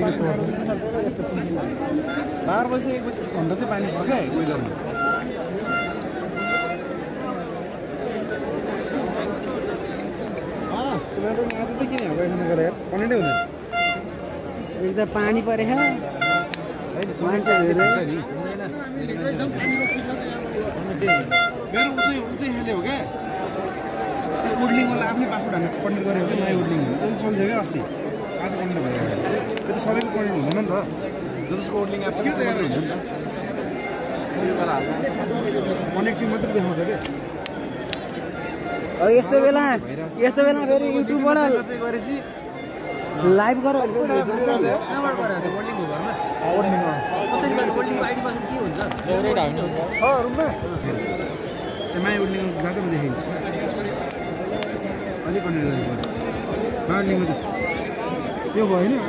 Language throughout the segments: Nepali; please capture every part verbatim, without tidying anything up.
बाह्र बजी एक बजी घन्टा चाहिँ पानी छ क्या वेदरमा। टमाटर आज चाहिँ किन हाम्रो एखाने गरेर कनेक्टै हुँदैन। एक त पानी परेछ मान्छे धेरै मेरो उचाइ उचाइ खेल्यो हो क्या उडलिङ वाला आफ्नै पासपोर्ट हानेर कन्टेक्ट गरेको थियो नयाँ उडलिङ त्यो चल्थ्यो क्या अस्ति आज कन्टेक्ट भयो त्यो त सबैको कन्टेक्ट हुँदैन नि त जसको उडलिङ एप छ हुन्छ नि त कनेक्टिङ मात्रै देखाउँछ क्या। अब यस्तो बेला यस्तो बेला फेरि युट्युबबाट गरेपछि लाइभ गर माया उडलिङ जाँदा म देखिन्छ अलिक कन्टेक्ट गरिन्छ माया उडलिङमा चाहिँ त्यो भयो होइन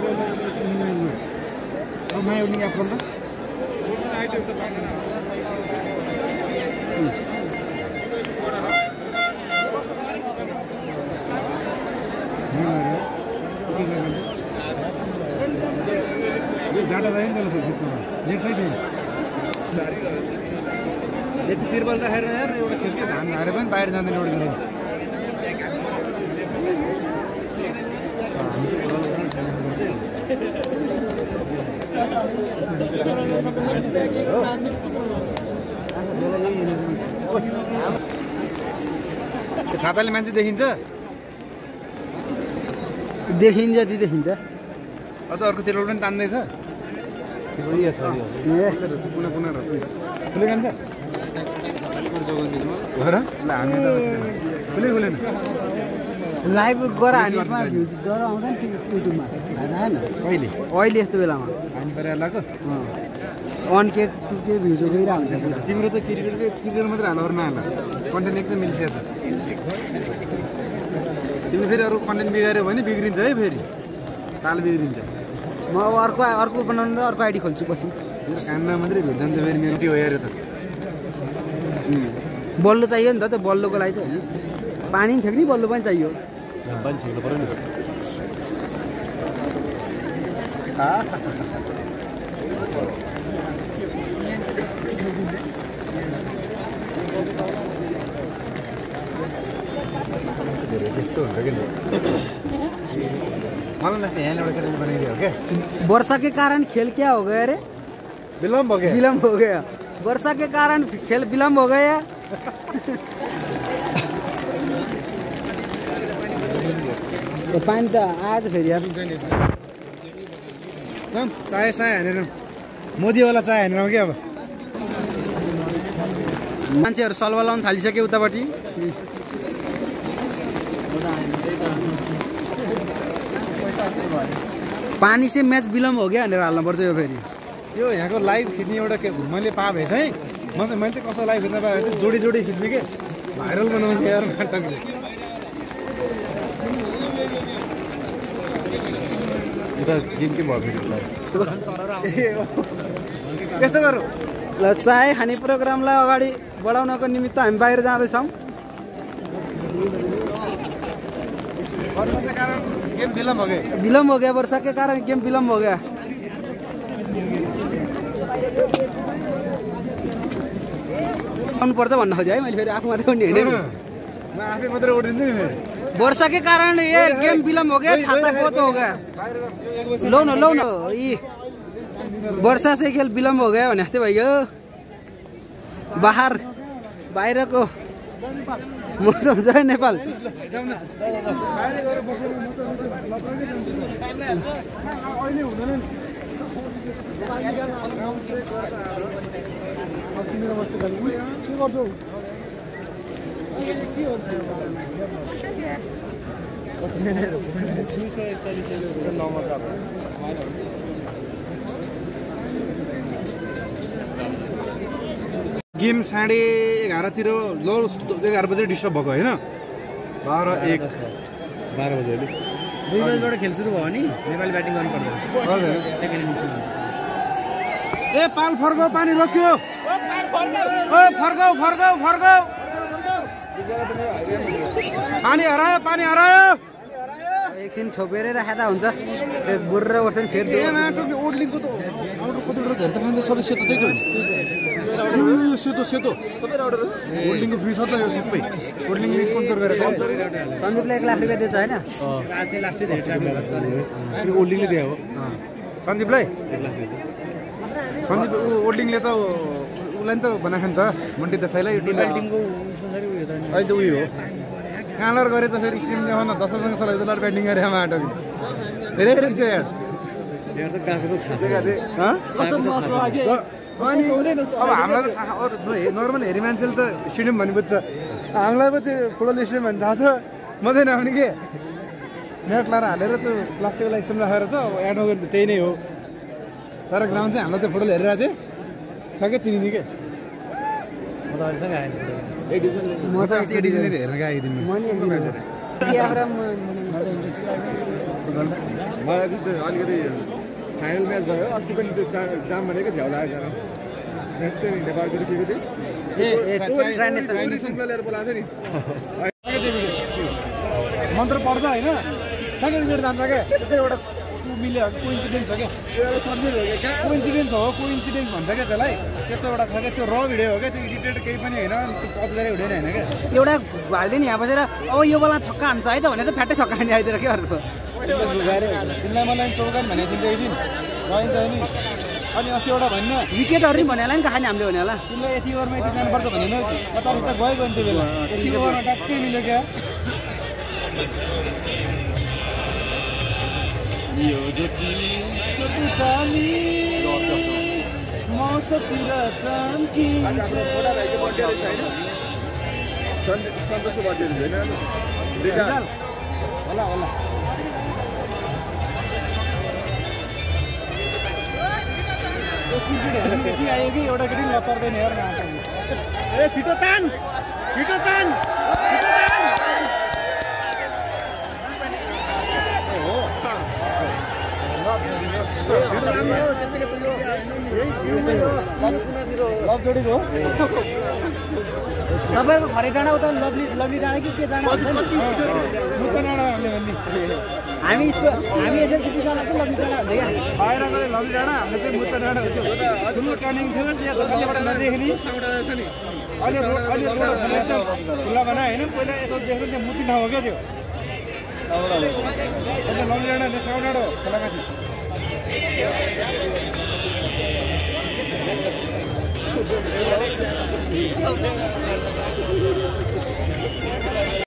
अब माया उडलिङ एप गर्दा जाँडा जायो नि त्यसलाई खिच्नु लेख्छै छैन यति तिरपाल राखेर यार एउटा खेल्थ्यो धान हारे पनि बाहिर जाँदैन एउटा खेल्दैन हामी चाहिँ छाताले मान्छे देखिन्छ देखिन्छ ती देखिन्छ अझ अर्को तिरपाल पनि तान्दैछ कुना कुना खुले जान्छ घर ल हामी त खुले खुलेन लाइभ गर हानिसमा भ्युज गर आउँछ नि युट्युबमा हैन कहिले अहिले यस्तो बेलामा हामी परेर लाको one K two K views गइरा हुन्छ तिम्रो त क्रिकेटको क्रिकेट मात्रै हाल अरू नहाल कन्टेन्ट एकदम मिल्सिएको छ तिमीले फेरि अरू कन्टेन्ट बिगाऱ्यो भने बिग्रिन्छ है फेरि ताल बिग्रिन्छ म अब अर्को अर्को बनाउनु त अर्को आइडी खोल्छु पछि मेरो कानमा मात्रै भेट जान्छ फेरि मेरो त्यो हेरेर त बल्लो चाहियो नि त त्यो बल्लोको लागि त होइन पानी पनि थियो नि बल्लो पनि चाहियो पानी छिर्नु पर्यो नि त्यस्तो हुन्छ कि मलाई लाग्छ यहाँ एउटा केटाले बनाइदियो क्या वर्षा के कारण खेल क्या हो गया रे विलम्ब हो गया विलम्ब हो गया वर्षा के कारण खेल विलम्ब हो गया पानी त आयो त फेरि यार चाय चाय हानेर मोदीवाला चाय हानेर क्या अब मान्छेहरू सलवा लाउनु थालिसक्यो उतापट्टि पानी से मैच विलम्ब हो गया भनेर हाल्नु पर्छ यो फेरि यो यहाँको लाइभ खिच्ने एउटा के मैले पाए भए चाहिँ म चाहिँ मैले चाहिँ कसो लाइभ खिच्न पाएँ चाहिँ जोडी जोडी खिच्ने के भाइरल बनाउँछ यार नाटकले उता गेम के भयो यस्तो गरौँ ल चाय खाने प्रोग्रामलाई अगाडि बढाउनको निमित्त हामी बाहिर जाँदैछौँ वर्षा के कारण गेम विलम्ब हो गया विलम्ब हो गया वर्षा के कारण गेम विलम्ब हो गया आउनुपर्छ भन्न खोजेँ है मैले फेरि आफू मात्रै उड्ने होइन म आफै मात्रै उडिदिन्छु नि फेरि वर्षा के कारण ये गेम विलम्ब हो गया छाता बहुत हो गया लो न लो न यी वर्षा से खेल विलम्ब हो गया भने जस्तै भइगयो बाहर बाहिरको मौसम छ नेपाल गेम साढे एघारतिर लो एघार बजे डिस्टर्ब भएको होइन बाह्र एक बाह्र बजे अहिले दुई बजीबाट खेल सुरु भयो नि नेपाली ब्याटिङ गर्नु पर्दैन सेकेन्ड इनिङ्स ए पाल फर्काउ पानी रोक्यो ओ फर्काउ फर्काउ फर्काउ पानी हरायो पानी हरायो एकछिन छोपेरै राखेर हुन्छ त्यस बुर्र वर्षन फेरि ओर्लिङको त आउटर कतिवटा झरी त खान्छ सबै सेतो त्यही यो सेतो सेतो सबै अर्डर ओर्लिङको फ्री छ त यो सबै ओर्लिङले स्पोन्सर गरेर सन्दीपले एक लाख रुपियाँ दिएछ होइन ओर्लिङले दिए हो सन्दीपलाई सन्दीप ओर्लिङले त उसलाई नि त बनाएको नि त मन्टी देसाईलाई अहिले त उयो हो कालर गरे त फेरि स्क्रिन देखाउन दस वर्षसँग सल्लाह त ब्याटिङ गरे आटो धेरै हेरेको थियो अनि अब हामीलाई त थाहा अरू नर्मल हेरी मान्छेले त स्टेडियम भन्ने बुझ्छ हामीलाई पो त्यो फुटबल स्टेडियम भन्ने थाहा छ मजै नआउने के नेट लाएर हालेर त्यो प्लास्टिकको लागि सुन राखेर चाहिँ अब एडमा गरे त्यही नै हो तर ग्राउन्ड चाहिँ हामीलाई त्यो फुटबल हेरिरहेको थियो ठ्याक्कै चिनिने के म त एकचोटि हेर्न गएको दिन मलाई त्यस्तो अलिकति फाइनल म्याच भयो अस्ति पनि त्यो जाम भनेको झ्याउ लागेको त्यस्तै नेपालको के थियो लिएर बोलाएको थियो नि मन्त्र पर्छ होइन ठ्याक्कै विकेट जान्छ क्या त्यो चाहिँ एउटा मिल्यो कोइन्सिडेन्स हो क्या कोइन्सिडेन्स हो कोइन्सिडेन्स भन्छ क्या त्यसलाई त्यो चाहिँ एउटा छ क्या त्यो र भिडियो हो क्या त्यो एडिटेड केही पनि होइन त्यो पज गरेर हुँदैन होइन क्या एउटा भाइले नि यहाँ बसेर अब यो बेला छक्का हान्छ है त भने त फ्याट्टै छक्का हान्ने आइदिएर के गर्नु तिमीलाई मलाई चौकान भनेको थिएँ एकदिन गइन्छ नि अनि अस्ति एउटा भन्न विकेटहरू नि भने होला नि कहाँ हामीले भने होला तिमीलाई यति ओभरमा यति जानुपर्छ भनेन कता रस्ता गएको नि त्यो बेला यति ओभरमा ट्याक्कै मिल्यो क्या यो मौसतिर सन्तोषको बर्थडे छैन होला होला केटी आयो कि एउटा केटी नपर्दैन हेर ए छिटो तान छिटो तान तपाईँको घरे डाँडा उता लभली लभली डाँडा कि के डाँडा हुन्छ नि हामी हामी एसएलसिपी जाँदा कि लभली डाँडा हुन्छ क्या बाहिर गएर लभली डाँडा हामीले चाहिँ मुद्दा डाँडा हुन्थ्यो ठुलो टर्निङ थियो त्यहाँ दोकानबाट नदेख्ने अहिले रोड अहिले रोड खुल्ला बनायो होइन पहिला यता देख्दा त्यहाँ मुती ठाउँ हो क्या त्यो लभली डाँडा त्यहाँ साउड डाँडा हो खोलामाथि